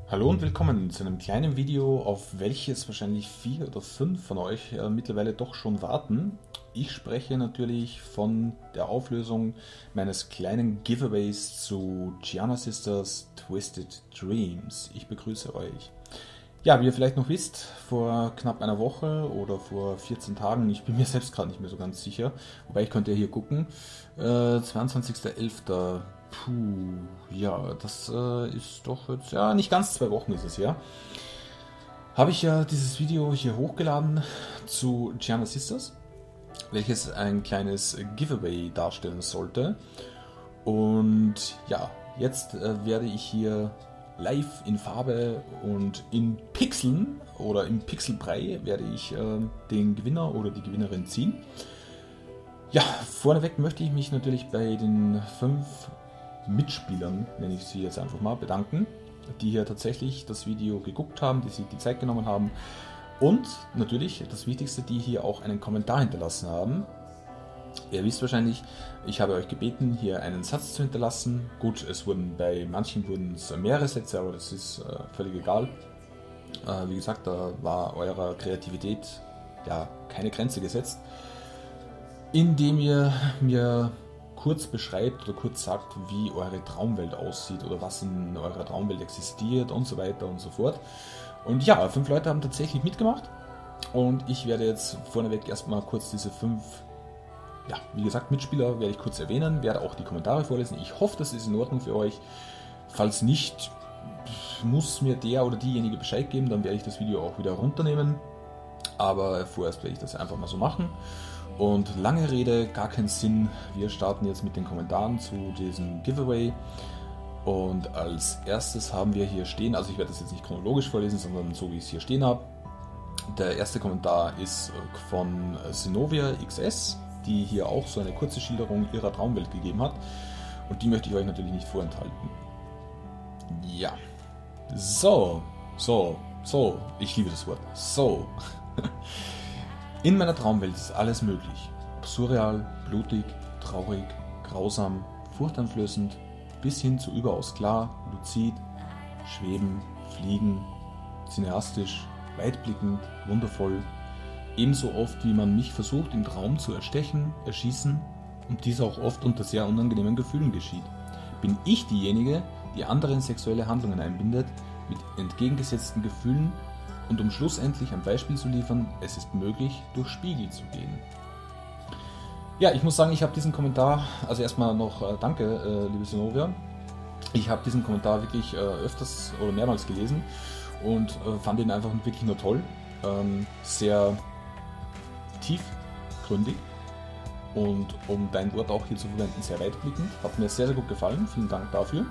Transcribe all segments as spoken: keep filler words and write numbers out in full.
Hallo und willkommen zu einem kleinen Video, auf welches wahrscheinlich vier oder fünf von euch äh, mittlerweile doch schon warten. Ich spreche natürlich von der Auflösung meines kleinen Giveaways zu Giana Sisters Twisted Dreams. Ich begrüße euch. Ja, wie ihr vielleicht noch wisst, vor knapp einer Woche oder vor vierzehn Tagen, ich bin mir selbst gerade nicht mehr so ganz sicher, wobei ich könnte ja hier gucken, äh, zweiundzwanzigster elfter Puh, ja, das äh, ist doch jetzt, ja, nicht ganz zwei Wochen ist es ja. Habe ich ja dieses Video hier hochgeladen zu Giana Sisters, welches ein kleines Giveaway darstellen sollte. Und ja, jetzt äh, werde ich hier live in Farbe und in Pixeln oder im Pixelbrei werde ich äh, den Gewinner oder die Gewinnerin ziehen. Ja, vorneweg möchte ich mich natürlich bei den fünf Mitspielern, nenne ich sie jetzt einfach mal, bedanken, die hier tatsächlich das Video geguckt haben, die sich die Zeit genommen haben und natürlich das Wichtigste, die hier auch einen Kommentar hinterlassen haben. Ihr wisst wahrscheinlich, ich habe euch gebeten, hier einen Satz zu hinterlassen. Gut, es wurden bei manchen wurden es mehrere Sätze, aber das ist äh, völlig egal. Äh, wie gesagt, da war eurer Kreativität ja keine Grenze gesetzt, indem ihr mir kurz beschreibt oder kurz sagt, wie eure Traumwelt aussieht oder was in eurer Traumwelt existiert und so weiter und so fort. Und ja, fünf Leute haben tatsächlich mitgemacht und ich werde jetzt vorneweg erstmal kurz diese fünf, ja, wie gesagt, Mitspieler werde ich kurz erwähnen, werde auch die Kommentare vorlesen. Ich hoffe, das ist in Ordnung für euch. Falls nicht, muss mir der oder diejenige Bescheid geben, dann werde ich das Video auch wieder runternehmen. Aber vorerst werde ich das einfach mal so machen. Und lange Rede, gar keinen Sinn. Wir starten jetzt mit den Kommentaren zu diesem Giveaway. Und als erstes haben wir hier stehen, also ich werde das jetzt nicht chronologisch vorlesen, sondern so wie ich es hier stehen habe. Der erste Kommentar ist von Sinovia X S, die hier auch so eine kurze Schilderung ihrer Traumwelt gegeben hat. Und die möchte ich euch natürlich nicht vorenthalten. Ja. So, so, so. Ich liebe das Wort. So. In meiner Traumwelt ist alles möglich. Ob surreal, blutig, traurig, grausam, furchteinflößend, bis hin zu überaus klar, luzid, schweben, fliegen, cineastisch, weitblickend, wundervoll. Ebenso oft, wie man mich versucht im Traum zu erstechen, erschießen und dies auch oft unter sehr unangenehmen Gefühlen geschieht. Bin ich diejenige, die andere in sexuelle Handlungen einbindet, mit entgegengesetzten Gefühlen, und um schlussendlich ein Beispiel zu liefern, es ist möglich, durch Spiegel zu gehen. Ja, ich muss sagen, ich habe diesen Kommentar, also erstmal noch äh, danke, äh, liebe Sinovia. Ich habe diesen Kommentar wirklich äh, öfters oder mehrmals gelesen und äh, fand ihn einfach wirklich nur toll. Ähm, sehr tiefgründig und um dein Wort auch hier zu verwenden, sehr weitblickend. Hat mir sehr, sehr gut gefallen. Vielen Dank dafür.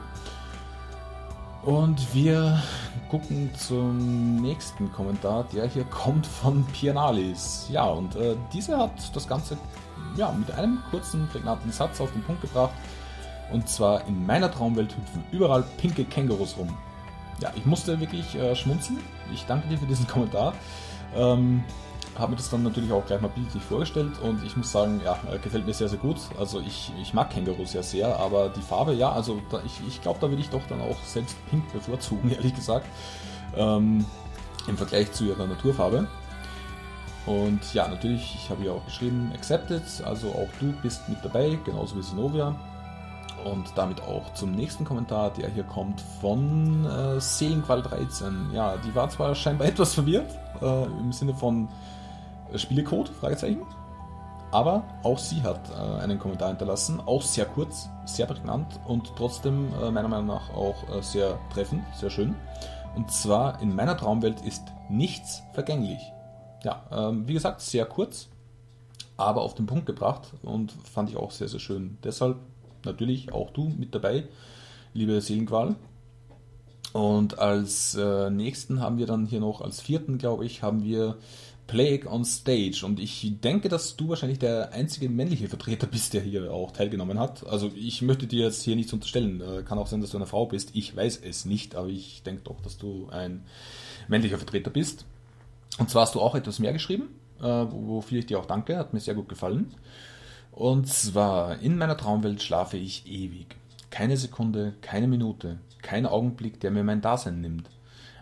Und wir gucken zum nächsten Kommentar, der hier kommt von Pianalis. Ja, und äh, diese hat das Ganze ja, mit einem kurzen, prägnanten Satz auf den Punkt gebracht. Und zwar: In meiner Traumwelt hüpfen überall pinke Kängurus rum. Ja, ich musste wirklich äh, schmunzeln. Ich danke dir für diesen Kommentar. Ähm, habe mir das dann natürlich auch gleich mal bildlich vorgestellt und ich muss sagen, ja, gefällt mir sehr, sehr gut. Also ich, ich mag Kängurus ja sehr, aber die Farbe, ja, also da, ich, ich glaube, da würde ich doch dann auch selbst Pink bevorzugen, ehrlich gesagt, ähm, im Vergleich zu ihrer Naturfarbe. Und ja, natürlich, ich habe ja auch geschrieben, accepted, also auch du bist mit dabei, genauso wie Sinovia. Und damit auch zum nächsten Kommentar, der hier kommt von äh, Seelenqual dreizehn. Ja, die war zwar scheinbar etwas verwirrt, äh, im Sinne von Spielecode, Fragezeichen. Aber auch sie hat äh, einen Kommentar hinterlassen, auch sehr kurz, sehr prägnant und trotzdem äh, meiner Meinung nach auch äh, sehr treffend, sehr schön. Und zwar: In meiner Traumwelt ist nichts vergänglich. Ja, ähm, wie gesagt, sehr kurz, aber auf den Punkt gebracht und fand ich auch sehr, sehr schön. Deshalb natürlich auch du mit dabei, liebe Seelenqual. Und als äh, nächsten haben wir dann hier noch, als vierten glaube ich, haben wir Plague on Stage. Und ich denke, dass du wahrscheinlich der einzige männliche Vertreter bist, der hier auch teilgenommen hat. Also ich möchte dir jetzt hier nichts unterstellen. Äh, kann auch sein, dass du eine Frau bist. Ich weiß es nicht, aber ich denke doch, dass du ein männlicher Vertreter bist. Und zwar hast du auch etwas mehr geschrieben, äh, wofür ich dir auch danke. Hat mir sehr gut gefallen. Und zwar: In meiner Traumwelt schlafe ich ewig. Keine Sekunde, keine Minute, kein Augenblick, der mir mein Dasein nimmt.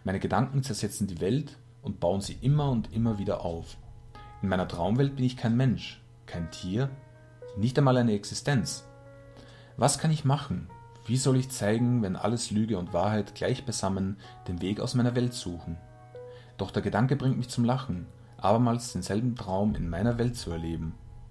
Meine Gedanken zersetzen die Welt und bauen sie immer und immer wieder auf. In meiner Traumwelt bin ich kein Mensch, kein Tier, nicht einmal eine Existenz. Was kann ich machen? Wie soll ich zeigen, wenn alles Lüge und Wahrheit gleich beisammen den Weg aus meiner Welt suchen? Doch der Gedanke bringt mich zum Lachen, abermals denselben Traum in meiner Welt zu erleben.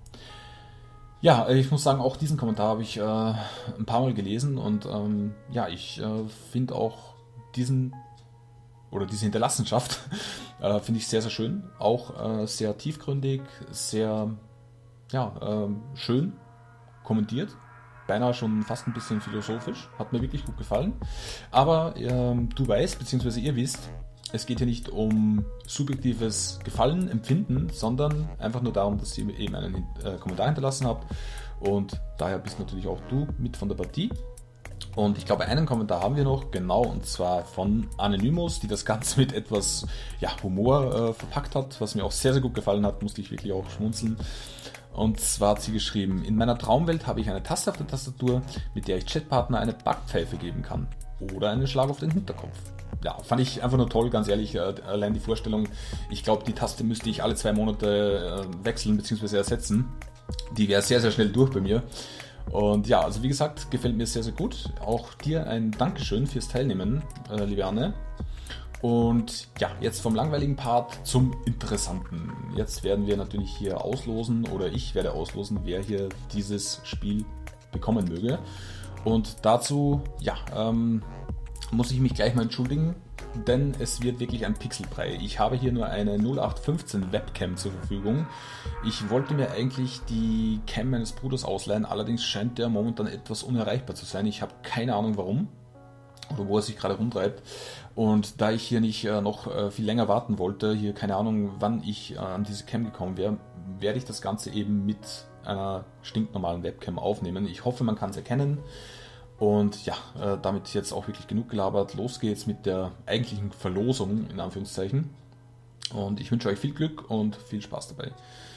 Ja, ich muss sagen, auch diesen Kommentar habe ich äh, ein paar Mal gelesen und ähm, ja, ich äh, finde auch diesen oder diese Hinterlassenschaft äh, finde ich sehr, sehr schön. Auch äh, sehr tiefgründig, sehr ja, äh, schön kommentiert. Beinahe schon fast ein bisschen philosophisch. Hat mir wirklich gut gefallen. Aber äh, du weißt, beziehungsweise ihr wisst, es geht hier nicht um subjektives Gefallen, Empfinden, sondern einfach nur darum, dass ihr eben einen äh, Kommentar hinterlassen habt. Und daher bist natürlich auch du mit von der Partie. Und ich glaube, einen Kommentar haben wir noch, genau, und zwar von Anonymous, die das Ganze mit etwas ja, Humor äh, verpackt hat, was mir auch sehr, sehr gut gefallen hat, musste ich wirklich auch schmunzeln. Und zwar hat sie geschrieben: In meiner Traumwelt habe ich eine Taste auf der Tastatur, mit der ich Chatpartner eine Backpfeife geben kann. Oder einen Schlag auf den Hinterkopf. Ja, fand ich einfach nur toll, ganz ehrlich, allein die Vorstellung. Ich glaube, die Taste müsste ich alle zwei Monate wechseln bzw. ersetzen. Die wäre sehr, sehr schnell durch bei mir. Und ja, also wie gesagt, gefällt mir sehr, sehr gut. Auch dir ein Dankeschön fürs Teilnehmen, liebe Anne. Und ja, jetzt vom langweiligen Part zum interessanten. Jetzt werden wir natürlich hier auslosen, oder ich werde auslosen, wer hier dieses Spiel bekommen möge. Und dazu, ja, ähm, muss ich mich gleich mal entschuldigen, denn es wird wirklich ein Pixelbrei. Ich habe hier nur eine null acht fünfzehn Webcam zur Verfügung. Ich wollte mir eigentlich die Cam meines Bruders ausleihen, allerdings scheint der momentan etwas unerreichbar zu sein. Ich habe keine Ahnung warum oder wo er sich gerade rumtreibt. Und da ich hier nicht äh, noch äh, viel länger warten wollte, hier keine Ahnung, wann ich äh, an diese Cam gekommen wäre, werde ich das Ganze eben mit einer stinknormalen Webcam aufnehmen. Ich hoffe, man kann es erkennen. Und ja, äh, damit jetzt auch wirklich genug gelabert. Los geht's mit der eigentlichen Verlosung, in Anführungszeichen. Und ich wünsche euch viel Glück und viel Spaß dabei.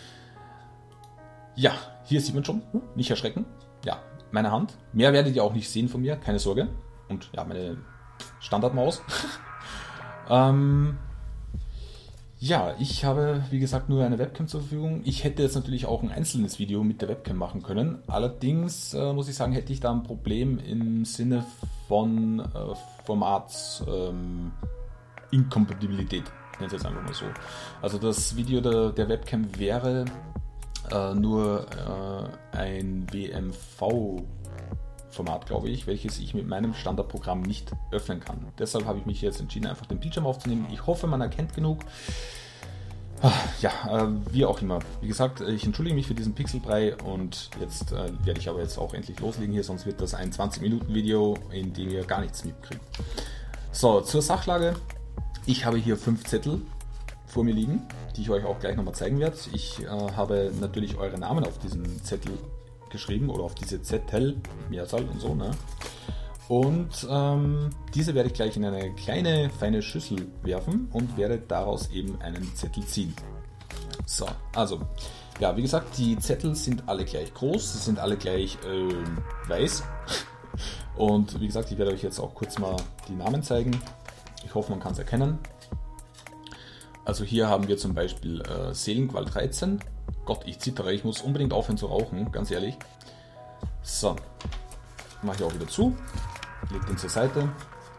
Ja, hier sieht man schon, nicht erschrecken. Ja, meine Hand. Mehr werdet ihr auch nicht sehen von mir, keine Sorge. Und ja, meine Standardmaus. ähm, ja, ich habe, wie gesagt, nur eine Webcam zur Verfügung. Ich hätte jetzt natürlich auch ein einzelnes Video mit der Webcam machen können. Allerdings, äh, muss ich sagen, hätte ich da ein Problem im Sinne von äh, Formats ähm, Inkompatibilität. Ich nenne es jetzt einfach mal so. Also das Video der, der Webcam wäre äh, nur äh, ein W M V Format, glaube ich, welches ich mit meinem Standardprogramm nicht öffnen kann. Deshalb habe ich mich jetzt entschieden, einfach den Bildschirm aufzunehmen. Ich hoffe, man erkennt genug. Ja, äh, wie auch immer. Wie gesagt, ich entschuldige mich für diesen Pixelbrei und jetzt äh, werde ich aber jetzt auch endlich loslegen hier, sonst wird das ein zwanzig Minuten Video, in dem ihr gar nichts mitkriegt. So, zur Sachlage. Ich habe hier fünf Zettel vor mir liegen, die ich euch auch gleich nochmal zeigen werde. Ich äh, habe natürlich eure Namen auf diesen Zettel geschrieben oder auf diese Zettel, Mehrzahl und so, ne? Und ähm, diese werde ich gleich in eine kleine, feine Schüssel werfen und werde daraus eben einen Zettel ziehen. So, also, ja, wie gesagt, die Zettel sind alle gleich groß, sie sind alle gleich äh, weiß. Und wie gesagt, ich werde euch jetzt auch kurz mal die Namen zeigen. Ich hoffe, man kann es erkennen. Also hier haben wir zum Beispiel äh, Seelenqual dreizehn. Gott, ich zittere, ich muss unbedingt aufhören zu rauchen, ganz ehrlich. So, mache ich auch wieder zu, leg den zur Seite.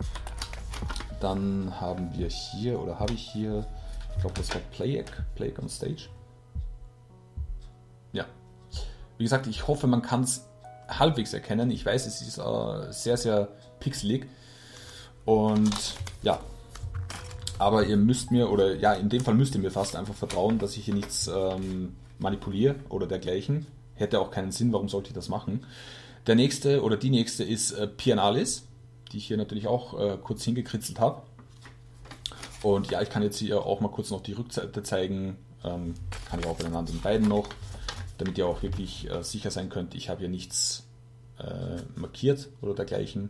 Dann haben wir hier, oder habe ich hier, ich glaube das war Plague, Plague on Stage. Ja, wie gesagt, ich hoffe, man kann es halbwegs erkennen. Ich weiß, es ist äh, sehr, sehr pixelig. Und ja, aber ihr müsst mir, oder ja, in dem Fall müsst ihr mir fast einfach vertrauen, dass ich hier nichts ähm, manipuliere oder dergleichen. Hätte auch keinen Sinn, warum sollte ich das machen. Der nächste oder die nächste ist äh, Pianalis, die ich hier natürlich auch äh, kurz hingekritzelt habe. Und ja, ich kann jetzt hier auch mal kurz noch die Rückseite zeigen. Ähm, kann ich auch bei den anderen beiden noch, damit ihr auch wirklich äh, sicher sein könnt, ich habe hier nichts äh, markiert oder dergleichen.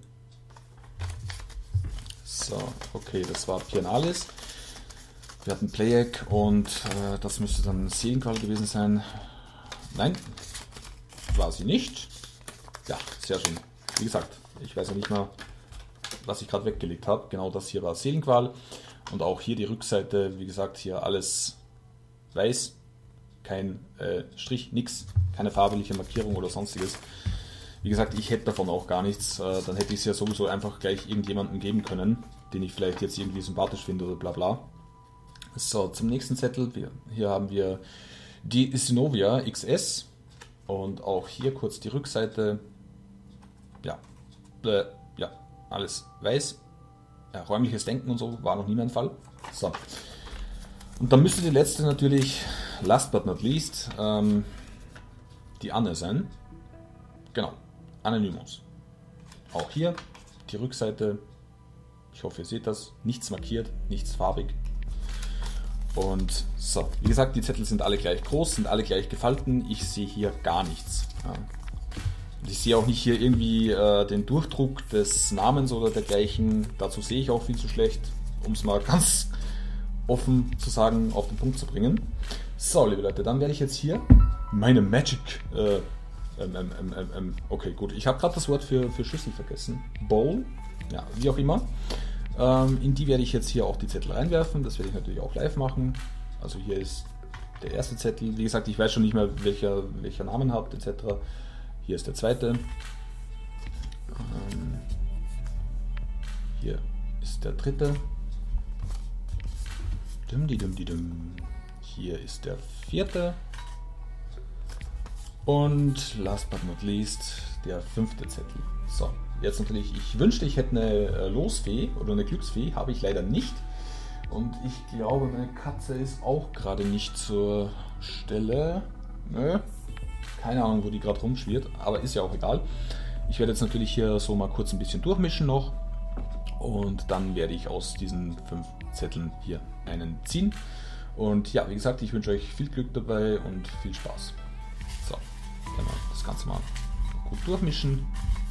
So, okay, das war Pianalis. Wir hatten Plague und äh, das müsste dann Seelenqual gewesen sein. Nein, war sie nicht. Ja, sehr schön. Wie gesagt, ich weiß ja nicht mal, was ich gerade weggelegt habe. Genau das hier war Seelenqual. Und auch hier die Rückseite, wie gesagt, hier alles weiß, kein äh, Strich, nix, keine farbliche Markierung oder sonstiges. Wie gesagt, ich hätte davon auch gar nichts, äh, dann hätte ich es ja sowieso einfach gleich irgendjemandem geben können, den ich vielleicht jetzt irgendwie sympathisch finde oder bla bla. So, zum nächsten Zettel, wir, hier haben wir die Synovia X S und auch hier kurz die Rückseite, ja, äh, ja, alles weiß. Ja, räumliches Denken und so war noch nie mein Fall. So. Und dann müsste die letzte natürlich, last but not least, ähm, die Anne sein. Genau, Anonymous. Auch hier die Rückseite, ich hoffe ihr seht das, nichts markiert, nichts farbig. Und so, wie gesagt, die Zettel sind alle gleich groß, sind alle gleich gefalten, ich sehe hier gar nichts. Ja. Und ich sehe auch nicht hier irgendwie äh, den Durchdruck des Namens oder dergleichen. Dazu sehe ich auch viel zu schlecht, um es mal ganz offen zu sagen, auf den Punkt zu bringen. So, liebe Leute, dann werde ich jetzt hier meine Magic... Äh, ähm, ähm, ähm, ähm, okay, gut. Ich habe gerade das Wort für, für Schüssel vergessen. Bowl, ja, wie auch immer. Ähm, in die werde ich jetzt hier auch die Zettel reinwerfen. Das werde ich natürlich auch live machen. Also hier ist der erste Zettel. Wie gesagt, ich weiß schon nicht mehr, welcher, welcher Namen hat, et cetera. Hier ist der zweite. Ähm, hier ist der dritte. Dum, di, dum, di, dum. Hier ist der vierte. Und last but not least der fünfte Zettel. So, jetzt natürlich, ich wünschte, ich hätte eine Losfee oder eine Glücksfee, habe ich leider nicht. Und ich glaube, meine Katze ist auch gerade nicht zur Stelle. Nö. Keine Ahnung, wo die gerade rumschwirrt, aber ist ja auch egal. Ich werde jetzt natürlich hier so mal kurz ein bisschen durchmischen noch und dann werde ich aus diesen fünf Zetteln hier einen ziehen. Und ja, wie gesagt, ich wünsche euch viel Glück dabei und viel Spaß. So, genau, das Ganze mal gut durchmischen.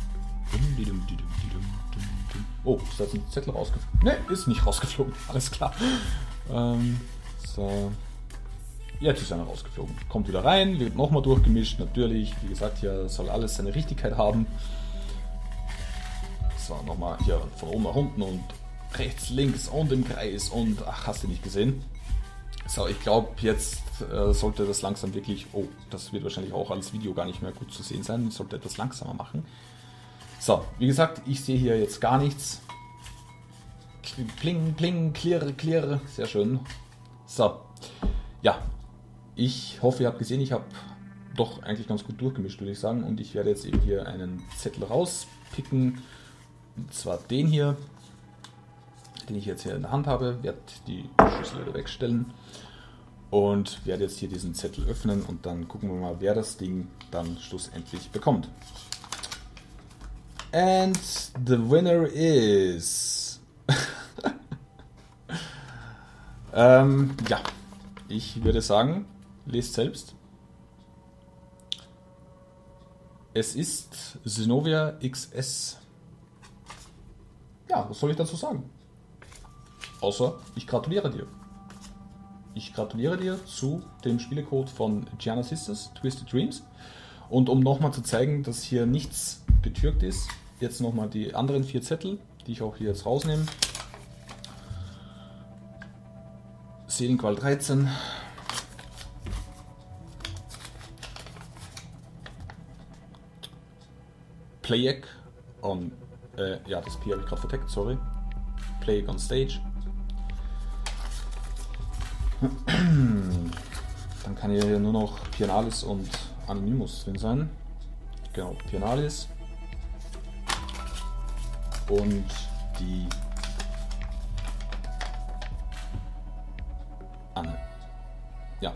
Oh, ist da jetzt ein Zettel rausgeflogen? Ne, ist nicht rausgeflogen, alles klar. Ähm, so. Jetzt ist einer rausgeflogen. Kommt wieder rein, wird nochmal durchgemischt, natürlich. Wie gesagt, hier soll alles seine Richtigkeit haben. So, nochmal hier von oben nach unten und rechts, links und im Kreis und ach, hast du nicht gesehen. So, ich glaube, jetzt äh, sollte das langsam wirklich... Oh, das wird wahrscheinlich auch als Video gar nicht mehr gut zu sehen sein. Ich sollte etwas langsamer machen. So, wie gesagt, ich sehe hier jetzt gar nichts. Pling, pling, clear, clear. Sehr schön. So, ja. Ich hoffe, ihr habt gesehen, ich habe doch eigentlich ganz gut durchgemischt, würde ich sagen. Und ich werde jetzt eben hier einen Zettel rauspicken. Und zwar den hier, den ich jetzt hier in der Hand habe. Werde die Schüssel wieder wegstellen. Und werde jetzt hier diesen Zettel öffnen. Und dann gucken wir mal, wer das Ding dann schlussendlich bekommt. And the winner is... ähm, ja, ich würde sagen... Lest selbst. Es ist Synovia X S. Ja, was soll ich dazu sagen? Außer, ich gratuliere dir. Ich gratuliere dir zu dem Spielecode von Giana Sisters, Twisted Dreams. Und um nochmal zu zeigen, dass hier nichts getürkt ist, jetzt nochmal die anderen vier Zettel, die ich auch hier jetzt rausnehme. Seelenqual dreizehn. Plague on, äh, ja, das P habe ich gerade verteckt, sorry. Plague on Stage. Dann kann hier nur noch Pianalis und Anonymous drin sein. Genau, Pianalis. Und die Anne. Ja.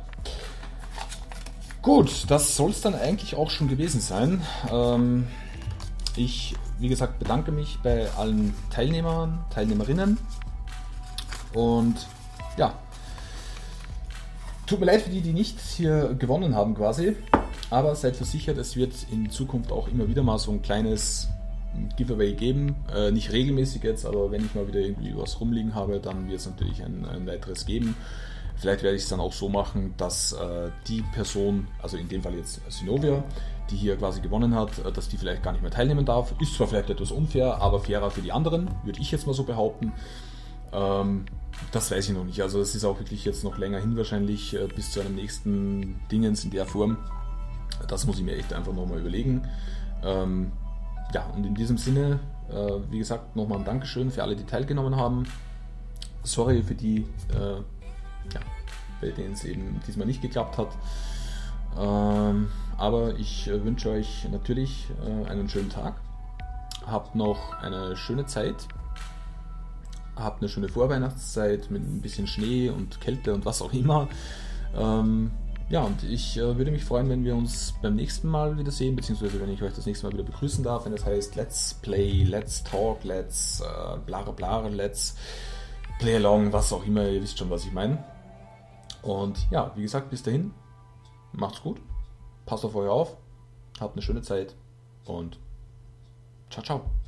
Gut, das soll es dann eigentlich auch schon gewesen sein. Ähm, Ich, wie gesagt, bedanke mich bei allen Teilnehmern, Teilnehmerinnen und ja, tut mir leid für die, die nicht hier gewonnen haben quasi, aber seid versichert, es wird in Zukunft auch immer wieder mal so ein kleines Giveaway geben, äh, nicht regelmäßig jetzt, aber wenn ich mal wieder irgendwie was rumliegen habe, dann wird es natürlich ein, ein weiteres geben. Vielleicht werde ich es dann auch so machen, dass äh, die Person, also in dem Fall jetzt Synovia, die hier quasi gewonnen hat, dass die vielleicht gar nicht mehr teilnehmen darf. Ist zwar vielleicht etwas unfair, aber fairer für die anderen, würde ich jetzt mal so behaupten. Ähm, Das weiß ich noch nicht. Also es ist auch wirklich jetzt noch länger hin wahrscheinlich äh, bis zu einem nächsten Dingens in der Form. Das muss ich mir echt einfach nochmal überlegen. Ähm, ja, und in diesem Sinne, äh, wie gesagt, nochmal ein Dankeschön für alle, die teilgenommen haben. Sorry für die, äh, ja, bei denen es eben diesmal nicht geklappt hat. Ähm, aber ich äh, wünsche euch natürlich äh, einen schönen Tag. Habt noch eine schöne Zeit. Habt eine schöne Vorweihnachtszeit mit ein bisschen Schnee und Kälte und was auch immer. Ähm, ja, und ich äh, würde mich freuen, wenn wir uns beim nächsten Mal wieder sehen, beziehungsweise wenn ich euch das nächste Mal wieder begrüßen darf, wenn das heißt Let's Play, Let's Talk, Let's äh, bla bla, Let's Play Along, was auch immer, ihr wisst schon, was ich meine. Und ja, wie gesagt, bis dahin, macht's gut, passt auf euch auf, habt eine schöne Zeit und ciao, ciao.